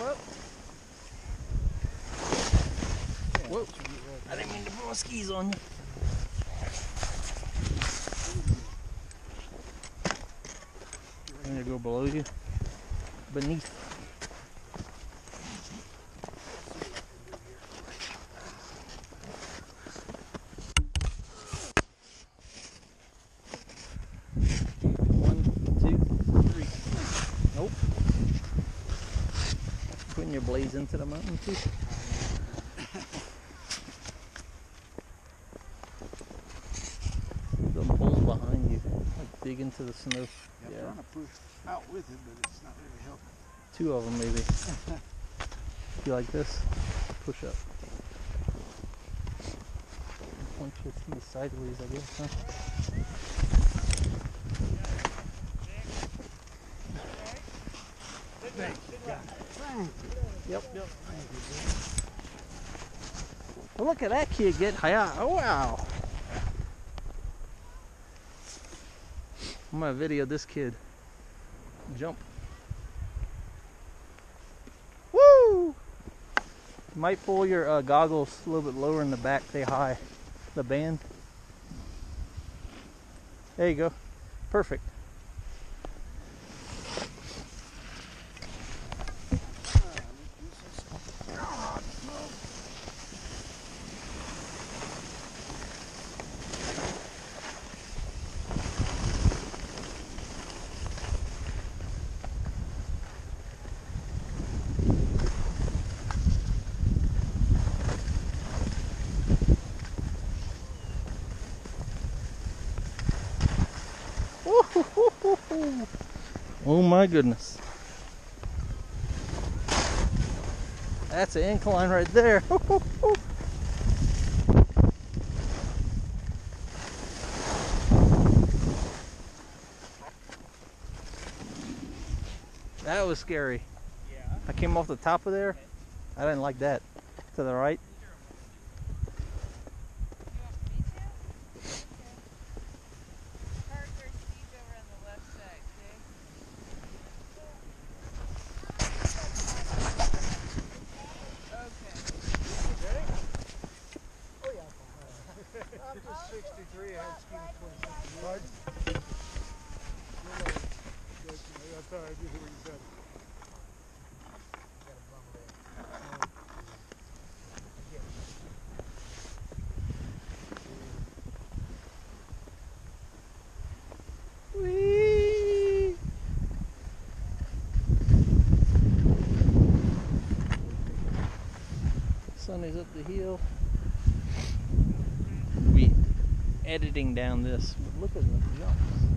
up. Whoa. I didn't mean to put my skis on you. I'm going to go below you. Beneath. Nope. Putting your blades into the mountain too. The poles behind you, like dig into the snow. Yeah, I'm trying to push out with it, but it's not really helping. Two of them maybe. You like this? Push up. Point your feet sideways, I guess, huh? Yep. Well, look at that kid get high. Oh, wow. I'm gonna video this kid jump. Woo! You might pull your goggles a little bit lower in the back. They high. The band. There you go. Perfect. Oh my goodness. That's an incline right there. That was scary. Yeah. I came off the top of there. I didn't like that. To the right. I'm just 63, I had skiing 26 years. I thought I did hear what you said. Whee! Sun is up the hill. We editing down this. Look at the jumps.